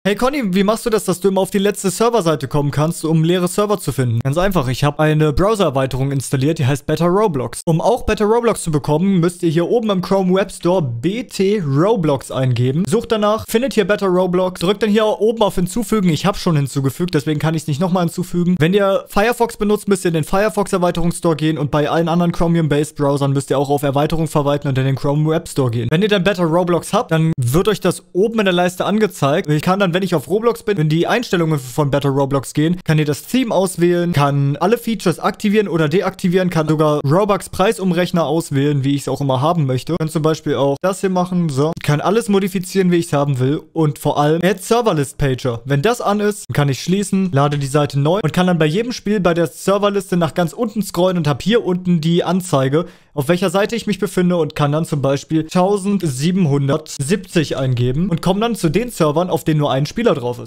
Hey Conny, wie machst du das, dass du immer auf die letzte Serverseite kommen kannst, um leere Server zu finden? Ganz einfach, ich habe eine Browser-Erweiterung installiert, die heißt Better Roblox. Um auch Better Roblox zu bekommen, müsst ihr hier oben im Chrome Web Store BT Roblox eingeben. Sucht danach, findet hier Better Roblox, drückt dann hier oben auf Hinzufügen. Ich habe schon hinzugefügt, deswegen kann ich es nicht nochmal hinzufügen. Wenn ihr Firefox benutzt, müsst ihr in den Firefox Erweiterungsstore gehen und bei allen anderen Chromium-based Browsern müsst ihr auch auf Erweiterung verwalten und in den Chrome Web Store gehen. Wenn ihr dann Better Roblox habt, dann wird euch das oben in der Leiste angezeigt. Ich kann dann, wenn ich auf Roblox bin, in die Einstellungen von Better Roblox gehen, kann ihr das Theme auswählen, kann alle Features aktivieren oder deaktivieren, kann sogar Robux Preisumrechner auswählen, wie ich es auch immer haben möchte. Kann zum Beispiel auch das hier machen, so. Kann alles modifizieren, wie ich es haben will und vor allem Add Serverlist Pager. Wenn das an ist, kann ich schließen, lade die Seite neu und kann dann bei jedem Spiel bei der Serverliste nach ganz unten scrollen und habe hier unten die Anzeige, auf welcher Seite ich mich befinde und kann dann zum Beispiel 1770 eingeben und komme dann zu den Servern, auf denen nur ein Spieler drauf ist.